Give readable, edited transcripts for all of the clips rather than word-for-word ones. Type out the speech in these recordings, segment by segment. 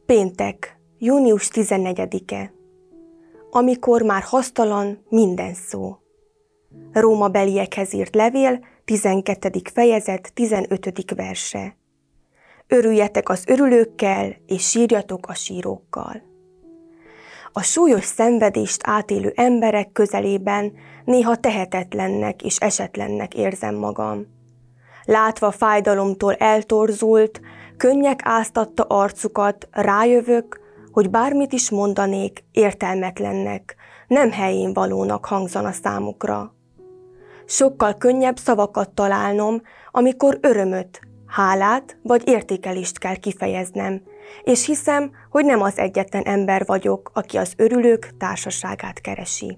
Péntek, június 14-e, amikor már hasztalan minden szó. Rómabeliekhez írt levél, 12. fejezet, 15. verse. Örüljetek az örülőkkel, és sírjatok a sírókkal. A súlyos szenvedést átélő emberek közelében néha tehetetlennek és esetlennek érzem magam. Látva fájdalomtól eltorzult, könnyek áztatta arcukat, rájövök, hogy bármit is mondanék, értelmetlennek, nem helyén valónak hangzana számukra. Sokkal könnyebb szavakat találnom, amikor örömöt, hálát vagy értékelést kell kifejeznem, és hiszem, hogy nem az egyetlen ember vagyok, aki az örülők társaságát keresi.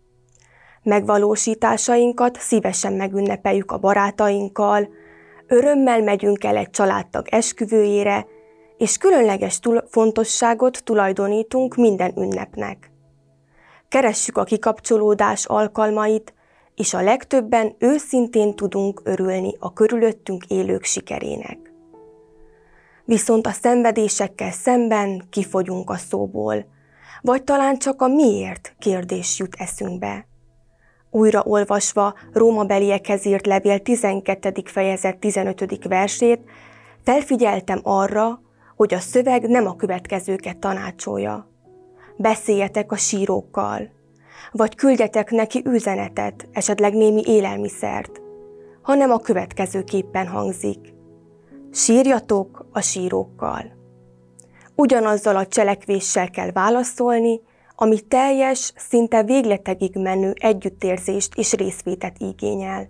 Megvalósításainkat szívesen megünnepeljük a barátainkkal, örömmel megyünk el egy családtag esküvőjére, és különleges fontosságot tulajdonítunk minden ünnepnek. Keressük a kikapcsolódás alkalmait, és a legtöbben őszintén tudunk örülni a körülöttünk élők sikerének. Viszont a szenvedésekkel szemben kifogyunk a szóból, vagy talán csak a miért kérdés jut eszünkbe. Újra olvasva Rómabeliekhez írt levél 12. fejezet 15. versét, felfigyeltem arra, hogy a szöveg nem a következőket tanácsolja. Beszéljetek a sírókkal, vagy küldjetek neki üzenetet, esetleg némi élelmiszert, hanem a következőképpen hangzik. Sírjatok a sírókkal. Ugyanazzal a cselekvéssel kell válaszolni, ami teljes, szinte végletekig menő együttérzést és részvétet igényel.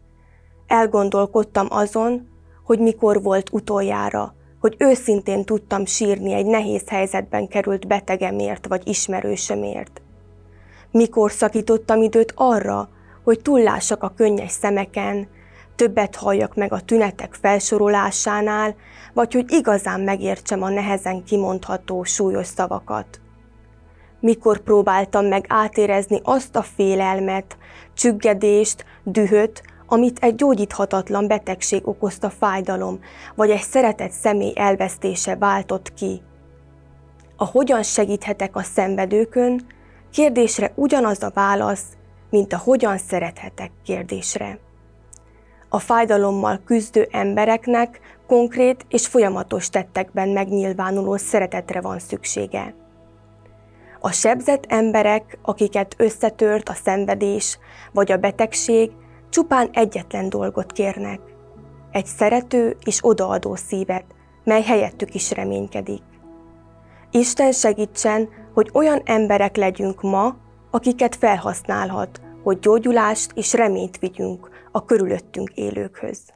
Elgondolkodtam azon, hogy mikor volt utoljára, hogy őszintén tudtam sírni egy nehéz helyzetben került betegemért vagy ismerősömért. Mikor szakítottam időt arra, hogy túllássak a könnyes szemeken, többet halljak meg a tünetek felsorolásánál, vagy hogy igazán megértsem a nehezen kimondható súlyos szavakat. Mikor próbáltam meg átérezni azt a félelmet, csüggedést, dühöt, amit egy gyógyíthatatlan betegség okozta fájdalom, vagy egy szeretett személy elvesztése váltott ki. A hogyan segíthetek a szenvedőkön kérdésre ugyanaz a válasz, mint a hogyan szerethetek kérdésre. A fájdalommal küzdő embereknek konkrét és folyamatos tettekben megnyilvánuló szeretetre van szüksége. A sebzett emberek, akiket összetört a szenvedés vagy a betegség, csupán egyetlen dolgot kérnek, egy szerető és odaadó szívet, mely helyettük is reménykedik. Isten segítsen, hogy olyan emberek legyünk ma, akiket felhasználhat, hogy gyógyulást és reményt vigyünk a körülöttünk élőkhöz.